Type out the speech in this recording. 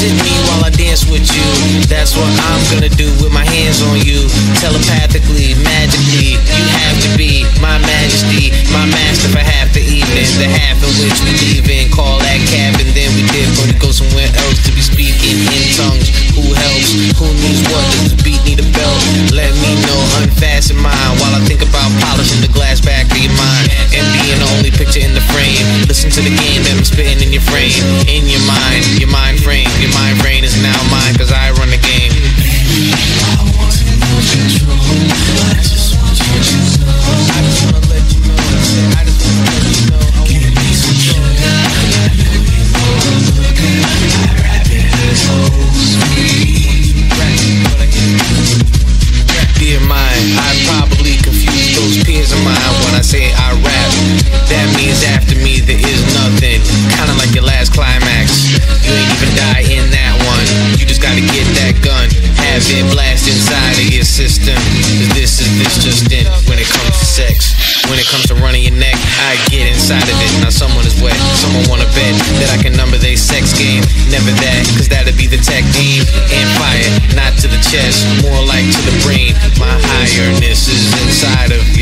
Visit me while I dance with you. That's what I'm gonna do with my hands on you. Telepathically, magically, you have to be my majesty, my master for half the evening. The half in which we leave in, call that cab and then we dip. Or we go somewhere else to be speaking in tongues. Who helps? Who needs what? Does the beat need a belt? Let me know, unfasten mine while I think about polishing the glass back of your mind and being the only picture in the frame. Listen to the game that I'm spitting in your frame, in your mind frame. Your mind frame is now mine, cause I run the game. I want to lose control. I just want you to know. I just wanna let you know. I just wanna let you know. Give me some sugar. I know you look good. I rap it so sweet. Dear mine, I probably confuse those peers of mine when I say I rap. That means after me there is nothing. Kinda like your last climax. You ain't even die in that one. You just gotta get that gun. Have it blast inside of your system. Cause this just in. When it comes to sex, when it comes to running your neck, I get inside of it. Now someone is wet. Someone wanna bet that I can number their sex game. Never that, cause that'd be the tech aim and fire. Not to the chest, more like to the brain. My higherness is inside of